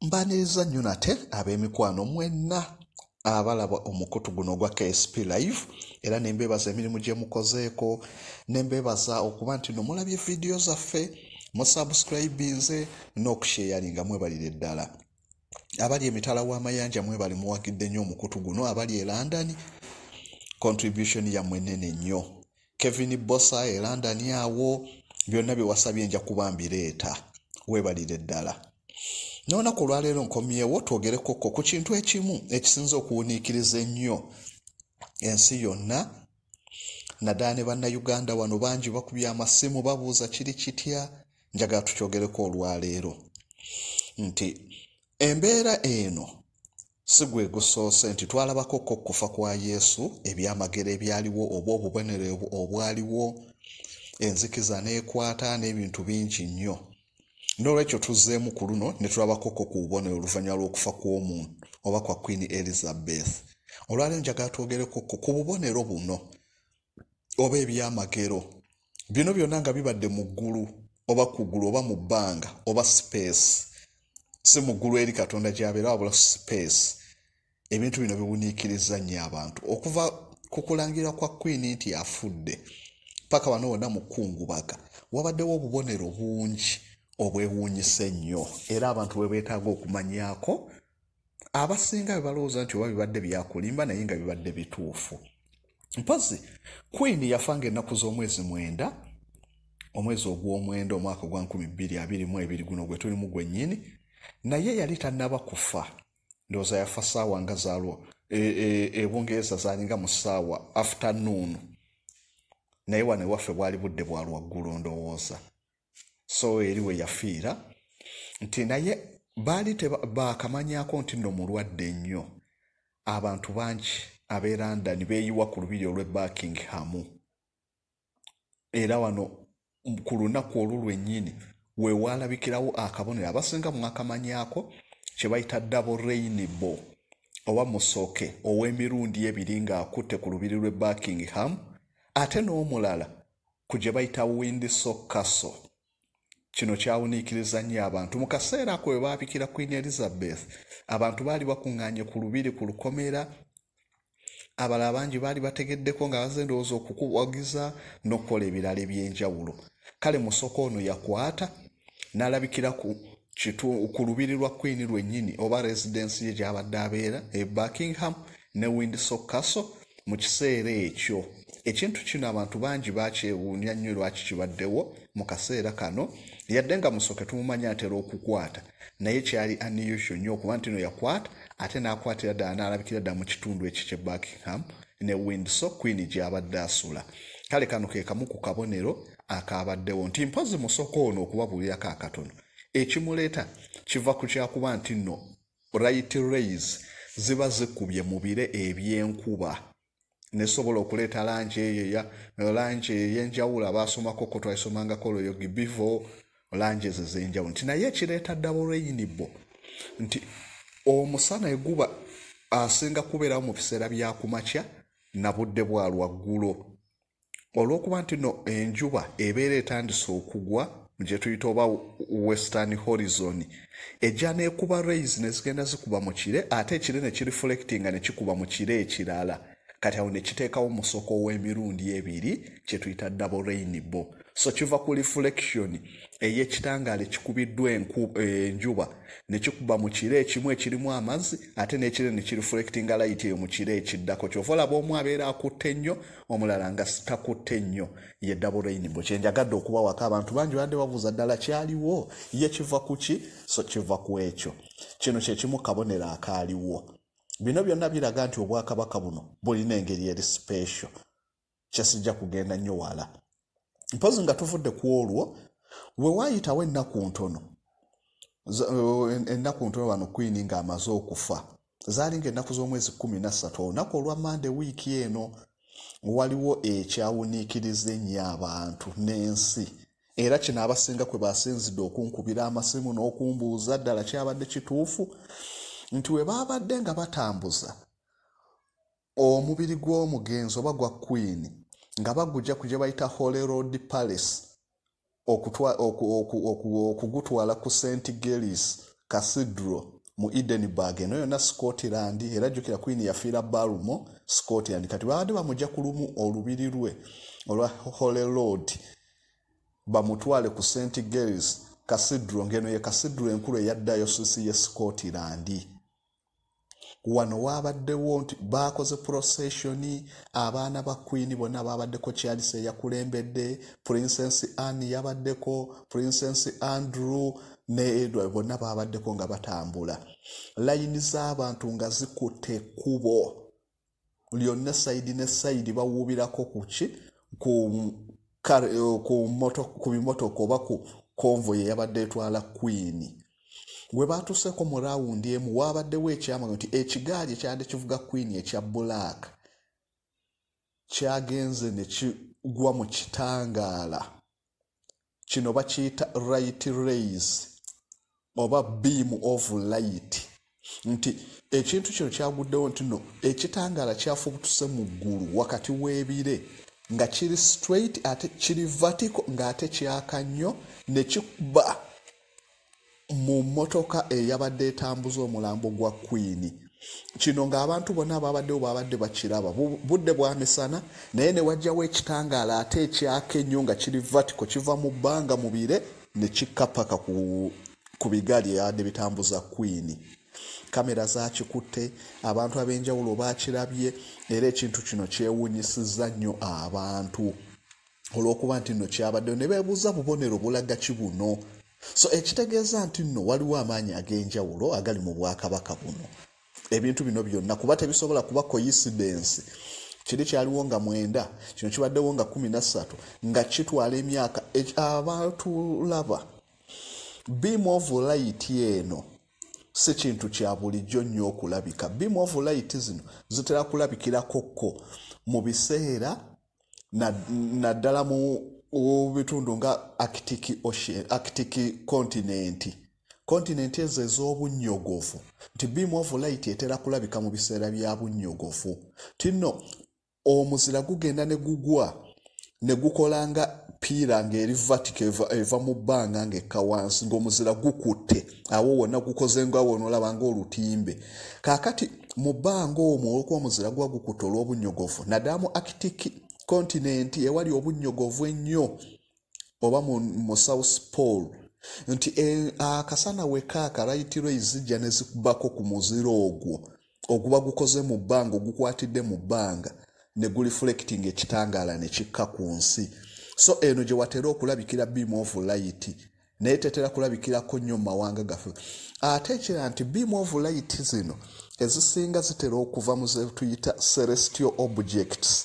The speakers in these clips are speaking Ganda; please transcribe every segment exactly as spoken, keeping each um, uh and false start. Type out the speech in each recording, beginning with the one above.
Mbaniriza nnyo nate ab'emikwano mwenna abalaba omukutu guno gwa K S P Live era ne mbeebaza emirimu gye mukozeeko ne mbeebaza okuba nti no mulabye video zaffe musubscribinze n'okusharinga mwebalire ddala. Abali emitala w'amayanja mwebali muwagidde nnyo omukutu guno, abali e London contribution yammwe nnene nnyo. Kevin Bossa e London awo byonna bye wasabye nja kuba mbireeta, weebalire ddala. N'olunaku olwaleero nkomyewo twogereko ku kintu ekimu ekisinza okuwuniikiriza ennyo ensi yonna. Naddala ne bannayuganda wano bangi bakubye amasimu babuuza kiri kitya, njagala tukyogereko olwaleero nti embeera eno si gwe gusoose nti twalabako okufa kwa Yesu, ebyamagero ebyaliwo oba obubonero obwaliwo, enzikiza n'ekwata n'ebintu bingi nnyo. N'olwekyo tuzzeemu ku luno ne tulabako ku bubonero oluvannyuma lw'okufa kw'omuntu oba kwa Queen Elizabeth. Olwaleero njagala twogereko ku bubonero buno oba ebyamagero. Bino byonna nga bibadde mu ggulu oba ku ggulu oba mu bbanga oba space. Si mu ggulu eri Katonda gy'abeera wabula space. Ebintu bino biwuniikiriza nnyo abantu. Okuva ku kulangira kwa Queen nti afudde paka wano wonna mu kkungubaga wabaddewo obubonero bungi obwewuunyisa ennyo era abantu bwe beetaaga okumanyaako. Abasinga be balowooza nti oba bibadde byakulimba naye nga bibadde bituufu. Mpozi Queen yafa ng'ennaku z'omwezi mwenda omwezi ogw'omwenda omwaka gwa nkumi bbiri abiri mu ebiri guno gwe tulimu gwennyini, naye yali tannaba kufa. Ndowooza yafa ssaawa nga zaalwo e Bungereza zaalinga mu ssaawa afternoon, naye wano ewaffe bwali budde bwa lwaggulu ndowooza. So eri we yafiira nti naye baali baakamanyaako nti nno mulwadde nnyo. Abantu bangi ab'e London beeyiwa ku lubiri olw'e Buckingham, era wano ku lunaku olwo lwennyini we waalabikirawo akabonero abasinga mwakamanyaako kye bayita double rainbow oba musoke ow'emirundi ebiri ng'akutte ku lubiri lw'e Buckingham, ate n'omulala ku gye bayita Windsor Castle. Kino kyawuniikiriza nnyo abantu. Mu kaseera ako we baapikira Queen Elizabeth, abantu baali bakuŋŋaanye ku lubiri ku lukomera. Abalala bangi baali bategeddeko nga bazze ndowooza okukuwagiza n'okukola ebirala eby'enjawulo. Kale musoko ono yakwata n'alabikira ku kitu ku lubiri lwa Queen lwennyini oba residence ye gy'abadde abeera e Buckingham ne Windsor Castle mu kiseera ekyo. Ekintu kino abantu bangi bakyewuunya nnyo lwaki kibaddewo mu kaseera kano, yadde nga musoke tumumanya atera okukwata, naye kyali unusual nnyo okuba nti no yakwata ate n'akwatira ddala n'alabikira ddala mu kitundu ekyo kye Buckingham ne Windsor Queen gy'abadde asula. Kale kano ke kamu ku kabonero akaabaddewo nti mpozi musoko ono okubabuulirako akatono. Ekimuleeta kiva ku kyakuba nti nno right rays ziba zikubye mu bire eby'enkuba nesobola okuleeta langi eyo ya langi ey'enjawulo abaasomako ko twayisomangako loyo gibivo langi ezo ez'enjawulo nti naye ekireeta double rainbow nti omusana eguba asinga kubeerawo mu biseera bya kumakya na budde bwa lwaggulo, olw'okuba nti no enjuba ebeera etandise okugwa gye tuyita oba western horizon, ejja n'ekuba rays ne zigenda zikuba mu kire ate ekire ne kireflectinga ne kikuba mu kire ekirala. Kati awo ne kiteekawo musoko w'emirundi ebiri kye tuyita double rainbow. So kiva ku reflection ey'ekitangaala ekikubiddwa enjuba ne kikuba mu kire ekimu ekirimu amazzi ate n'ekire ne kireflectinga light eyo mu kire ekiddako. Kyova olaba omu abeera akutte nnyo omulala nga sitakutte nnyo, ye double rainbow. Kye njagadde okubawako abantu bangi badde babuuza ddala kyaliwo ye kiva ku ki? So kiva ku ekyo. Kino kye kimu kabonero akaaliwo. Bino byonna biraga nti obwakabaka buno bulina engeri eri special kyesijja kugenda nnyo wala. Mpozi nga tuvudde ku olwo we waayitawo ennaku ntono, ennaku ntono wano Queen ng'amaze okufa zaalinga ennaku z'omwezi kumi na ssatu. Olunaku olwa Mande wiiki eno waliwo ekyawuniikiriza ennyo abantu n'ensi, era kino abasinga kwe basinzidde okunkubira amasimu n'okumbuuza ddala kyabadde kituufu nti we baabadde nga batambuza omubiri gw'omugenzi oba gwa Queen nga bagujja ku gye bayita Holy Road Palace okugutwala ku Saint Giles Cathedral mu Edinburgh eno yonna Scotland era jjukira Queen yafiira Balmo Scotland kati babadde bamujja ku lumu olubiri lwe olwa Holyrood bamutwale ku Saint Giles Cathedral ngeno ye Cathedral enkulu eya Diocese ye Scotland. Wano wabaddewo nti bakoze procession abaana ba Queen bonna babaddeko Charles yakulembedde, Princess Anne yabaddeko, Princess Andrew ne Edward bonna babaddeko nga batambula. Layini z'abantu nga zikutte kubo lyonna side ne side bawubirako kuki ku ku moto ku bimotoka oba ku convoy yabadde etwala Queen. Gwe batuseko mu round emu wabaddewo ekyama nti ekigaali ekyadde kivuga Queen ekya black kyagenze ne kigwa mu kitangaala kino bakiyita light rays oba beam of light nti ekintu kino kyaguddewo nti no ekitangaala kyafubutuse mu ggulu wakati w'ebire nga kiri straight ate kiri vertical nga ate kyaka nnyo ne kikuba mu motoka eyabadde etambuza omulambo gwa Queen. Kino ng'abantu bonna ababaddewo babadde bakiraba budde bwa misana naye ne wajjawo ekitangaala ate ekyaka ennyo nga kiri vertical kiva mu bbanga mu bire ne kikka paka ku, ku bigaali eyabadde bitambuza Queen. Kamera zakikutte abantu ab'enjawulo bakirabye era ekintu kino kyewuunyisizza nnyo abantu olw'okuba nti nno kyabaddewo ne beebuuza bubonero bulaga ki buno. So ekitegeeza nti nno waliwo amaanyi ag'enjawulo agali mu bwakabaka buno. Ebintu bino byonna kuba tebisobola kuba coincidence. Kiri kyaliwo nga mwenda, kino kibaddewo nga kumi na ssatu nga kitwala emyaka abantu laba. Beam of light eno si kintu kya bulijjo nnyo okulabika. Beam of light zino zitera kulabikirako mu biseera naddala mu bitundu nga Arctic Ocean, Arctic continent. Continent ezo ez'obunnyogovu nti beam of light etera kulabika mu biseera bya bunnyogovu. Tino omuzira gugenda ne gugwa ne gukolanga piira ng'eri vertical eva, eva mu bbanga ng'ekka wansi ng'omuzira gukutte awo wonna gukoze ngawo n'olaba ng'olutimbe. Kaakati mu bbanga omwo olw'okuba omuzira gwa gukutte olw'obunnyogovu naddala mu Arctic continent ewali obunnyogovu ennyo oba mu, mu South Pole nti e, akasana wekaaka light rays zijja ne zikubako ku muzira ogwo oguba gukoze mu bbanga ogukwatidde mu bbanga ne gureflecting ekitangaala ne kikka ku nsi. So eno gye watera okulabikira beam of light naye tetera kulabikirako nnyo mu mawanga gaffe. Ate ekira nti beam of light zino ezisinga zitera okuva mu ze tuyita celestial objects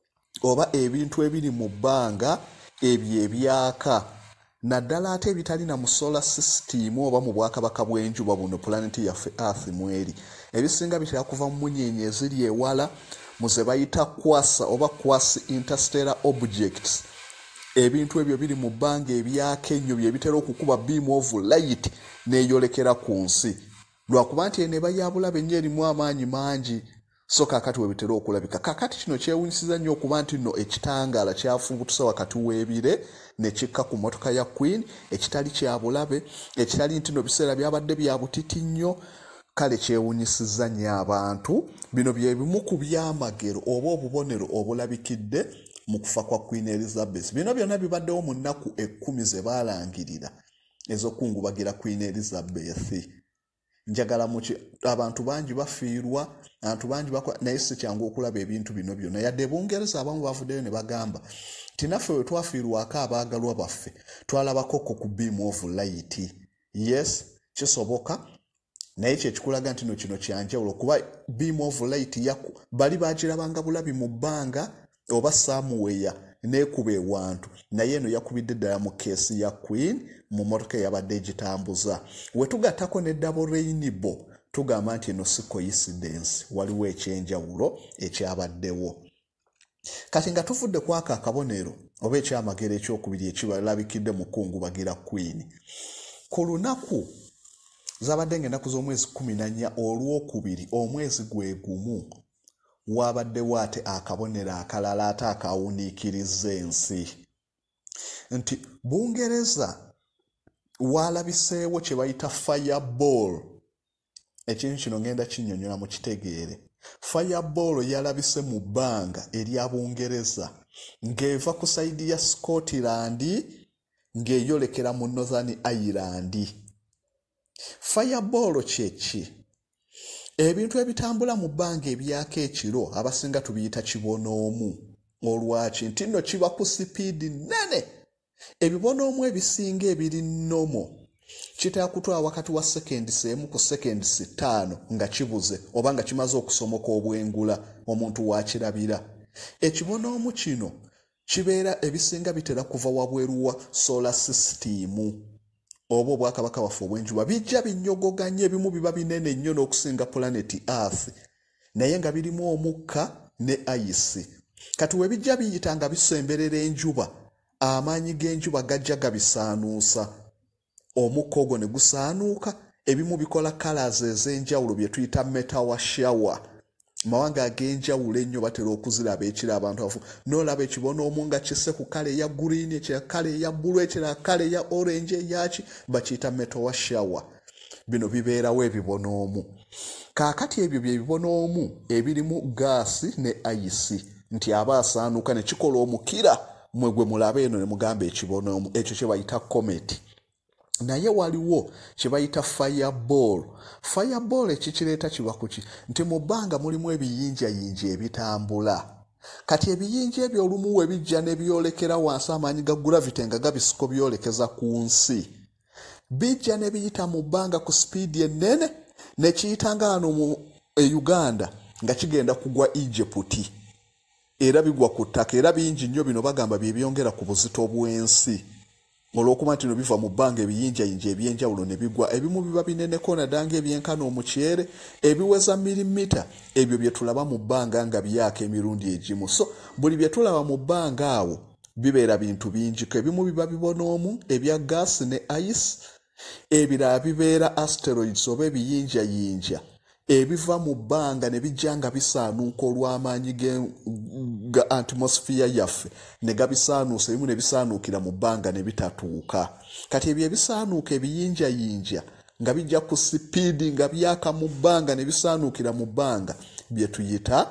oba ebintu ebiri mu bbanga ebyo ebyaka naddala ate ebitalina mu solar system oba mu bwakabaka bw'enjuba buno planeti yaffe Earth mweri. Ebisinga bitera kuva mu munyenye eziri ewala mu ze bayita quasi oba quasi interstellar objects. Ebintu ebyo biri mu bbanga ebyaka ennyo bye bitera okukuba beam of light n'eyolekera ku nsi lwakuba nti eno eba ya bulabe ennyo erimu amaanyi mangi. So kakati webitera okulabika. Kakati kino kyewunyisiza nnyo okuba nti nno ekitangaala kyafubutuse wakati w'ebire ne kikka ku motoka ya Queen ekitali kya bulabe ekitali nti nno biseera byabadde bya butiti nnyo. Kale kyewunyisiza nnyo abantu. Bino bye bimu ku byamagero oba obubonero obulabikidde mu kufa kwa Queen Elizabeth. Bino byonna bibaddewo mu nnaku ekkumi ze baalangirira ez'okungubagira Queen Elizabeth. Njagala muki abantu bangi bafiirwa abantu bangi bakwa naye si kyangu okulaba ebintu bino byonna yadde Bungereza abamu bavuddeyo ne bagamba tinaffe we twafiirwako abaagalwa baffe twalabako ku beam of light. Yes kisoboka naye kyekikulaga nti no kino kyanjawulo kuba beam of light yaku bali bagirabanga bulabi mu bbanga oba somewhere neekuba ewantu naye eno yakubidde ddala mu keesi ya Queen mu motoka eyabadde egitambuza. We tugattako ne double rainbow tugamba nti eno si coincidence waliwo ekyenjawulo ekyabaddewo. Kati nga tuvudde kwaka akabonero oba ekyamagero ekyokubiri ekibalabikidde mu kungubagira Queen. Ku lunaku zabadde ng'ennaku z'omwezi kumi na nnya olwokubiri omwezi gwe gumu wabaddewo ate akabonero akalala ate akawuniikiriza ensi nti Bungereza walabiseewo kye bayita fireball. Ekintu kino ngenda kinnyonnyola mu kitegeere. Fireball yalabise mu bbanga erya Bungereza ng'eva ku sayidi ya Scotland ng'eyolekera mu Northern Ireland. Fireball kye ki? Ebintu ebitambula mu bbanga ebyaka ekiro abasinga tubiyita kibonoomu. Olwaki nti nno kiba ku sipiidi nnene. Ebibonoomu ebisinga ebiri nnomo kitera kutwala wakati wa seconds emu ku seconds ttaano nga kibuze oba nga kimaze okusomoka obwengula omuntu wakirabira. Ekibonoomu kino kibeera ebisinga bitera kuva wabweru wa solar system oba obwakabaka waffe obw'enjuba bijja binyogoganye ebimu biba binene nnyo n'okusinga planet Earth naye nga birimu omukka ne ice. Kati we bijja biyita nga bisemberera enjuba amaanyi g'enjuba gajja gabisaanuusa. Omukka ogwo ne gusaanuuka ebimu bikola colors ez'enjawulo bye tuyita meteor shower. Mawanga ag'enjawulo ennyo batera okuziraba ekira abantu afu n'olaba ekibonoomu nga kisse ku kale eya green, ekira kale eya blue, ekira kale eya orange, eyaki bakiyita meteor shower. Bino bibeerawo ebibonoomu. Kaakati ebyo bye bibonoomu ebirimu gaasi ne ice nti aba asaanuuka ne kikola omukira mwe gwe mulaba eno ne mugamba ekibonoomu ekyo kye bayita comet. Naye waliwo kye bayita fireball. Fireball ekikireeta kiba kuki nti mu bbanga mulimu ebiyinjayinja ebitambula. Kati ebiyinja ebyo olumu we bijja ne byolekera wansi amaanyi ga gravity nga gabisiko byolekeza ku nsi. Bijja ne biyita mu bbanga ku sipiidi ennene ne kiyitanga wano mu e Uganda nga kigenda kugwa Egypt. Era bigwa ku ttaka era bingi nnyo bino bagamba bye byongera ku buzito bw'ensi. Olw'okuba nti no biva mu bbanga ebiyinjayinja ebyenjawulo ne bigwa ebimu biba bineneko naddanga ebyenkana omukyere ebiweza milimita ebyo bye tulaba mu bbanga nga byaka emirundi egimu. So buli bye tulaba mu bbanga awo bibeera bintu bingiko. Ebimu biba bibonoomu ebya gaasi ne ice, ebirala bibeera asteroids oba ebiyinjayinja ebiva mu bbanga ne bijja nga bisaanuuka olw'amaanyi ga atmosphere yaffe ne gabisaanuusa ebimu ne bisaanuukira mu bbanga ne bitatuuka. Kati ebyo ebisaanuuka ebiyinjayinja nga bijja ku sipiidi nga byaka mu bbanga ne bisaanuukira mu bbanga bye tuyita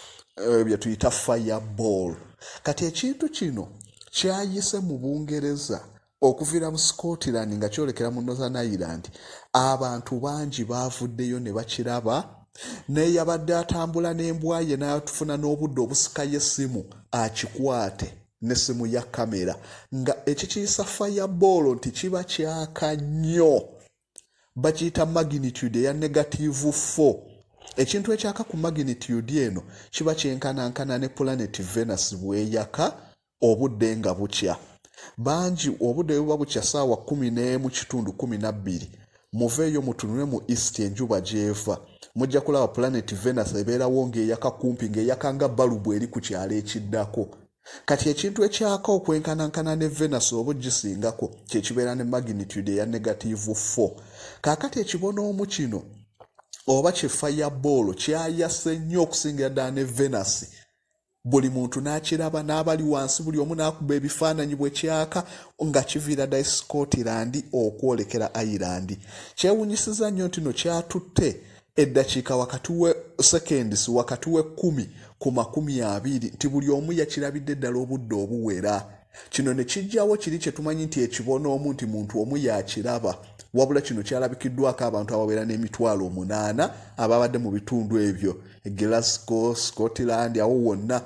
uh, bye tuyita fireball. Kati ekintu kino kyayise mu Bungereza okuviira mu Scotland nga kyolekera mu Northern Ireland. Abantu bangi baavuddeyo ne bakiraba naye yabadde atambula n'embwa ye n'atufuna n'obudde obusikayo essimu akikwate n'essimu ya kamera nga ekikiyisa fireball nti kiba kyaka nnyo. Bakiyita magnitude eya negative four. Ekintu ekyaka ku magnitude eno kiba kyenkanankana ne planet Venus bweyaka obudde nga bukya. Bangi obudde buba bukya ssaawa kumi n'emu kitundu kumi na bbiri. Muveeyo mutunule mu east enjuba gy'eva. Mujja kulaba planet Venus ebeerawo ng'eyaka kumpi ng'eyaka nga balubu eri ku kyalo ekiddako. Kati ekintu ekyaka okwenkanankana ne Venus oba gisingako kye kibeera ne magnitude eya negative four. Kaakati ekibonoomu kino oba kye fireball kyayase nnyo okusingira ddala ne Venus. Buli muntu n'akiraba n'abali wansi buli omu n'akuba ebifaananyi bwe kyaka nga kiviira ddala Scotland okwolekera Ireland. Kyewunyisiza nnyo nti no kyatutte eddakiika wakati we seconds wakati we kumi ku makumi abiri nti buli omu yakirabidde ddala obudde obuwera. Kino ne kijjawo kiri kye tumanyi nti ekibonoomu nti muntu omu yakiraba. Wabula kino kyalabikiddwako abantu abawera n'emitwalo omunaana ababadde mu bitundu ebyo Glasgow, Scotland awo wonna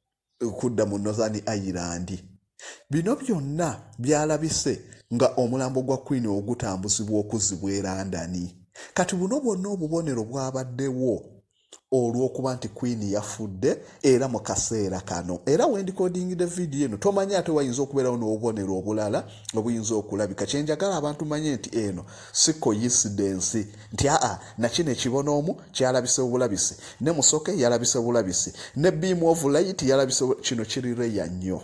kudda mu Northern Ireland. Bino byonna byalabise nga omulambo gwa Queen ogutambuzibwa okuzibwa e London. Kati buno bwonna obubonero bwabaddewo olw'okuba nti Queen yafudde era mu kaseera kano. Era wendikodingidde video eno tomanyi ate wayinza okubeerawo n'obubonero obulala obuyinza okulabika. Kyenjagala abantu manye nti eno si coincidence nti aa nakino ekibonoomu kyalabise obulabisi ne Musoke yalabise bulabisi ne beam of light yalabise. Kino kiri reya nnyo.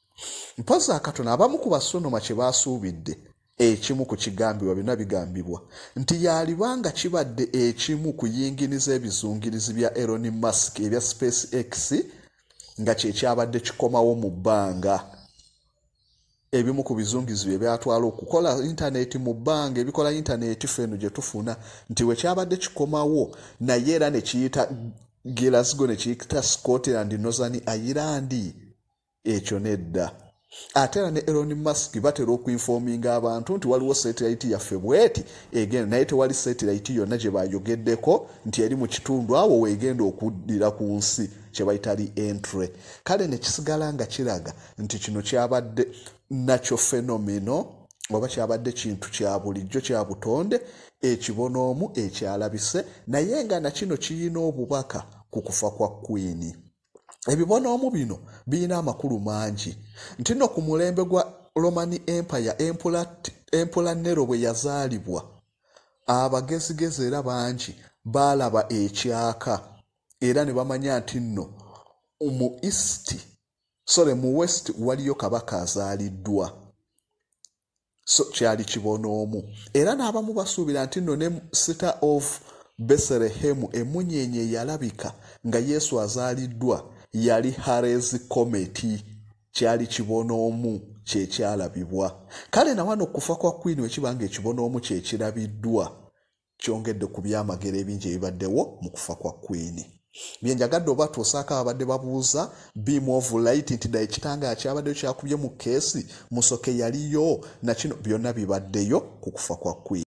Mpoza akatono abamu ku basonoma kye baasuubidde ekimu ku kigambibwa byonna bigambibwa nti yalibanga kibadde ekimu ku yinginiza ebizungirizi bya Elon Musk ebya SpaceX nga kye kyabadde kikomawo mu bbanga. ebimu ku bizungizi bye byatwala okukola intaneti mu bbanga ebikola intaneti feno gye tufuna nti we kyabadde kikomawo naye era ne kiyita Glasgow ne kiyita Scotland Northern Ireland ekyo nedda. Ate era ne Elon Musk batera okuinforminga abantu nti waliwo satellite yaffe bweti egenda naye tewali satellite yonna gye bayogeddeko nti eri mu kitundu awo weegenda okuddira ku nsi kye bayita re-entry. Kale ne kisigala nga kiraga nti kino kyabadde nakyo fenomeno oba kyabadde kintu kya bulijjo kya butonde ekibonoomu ekyalabise naye nga na kino kiyina obubaka ku kufa kwa Queen. Ebibonoomu bino birina amakulu mangi nti no ku mulembe gwa Roman Empire empola Nero bwe yazaalibwa abagezigezi era bangi baalaba ekyaka era ne bamanya nti nno mu east sorry mu west waliyo kabaka azaaliddwa so kyali kibonoomu era n'abamu basuubira nti nno ne city of Bethlehem emunyenye yalabika nga Yesu azaaliddwa yali Halley's Comet kyali kibonoomu kye kyalabibwa. Kale na wano kufa kwa Queen wekibanga ekibonoomu kye kirabiddwa kyongedde ku byamagero ebingi ebibaddewo mu kufa kwa Queen. Byenjagadde oba tuusaako abadde babuuza beam of light nti ddala ekitanga kyabaddeyo kyakubye mu keesi musoke yaliyo na kino byonna bibaddeyo ku kufa kwa Queen.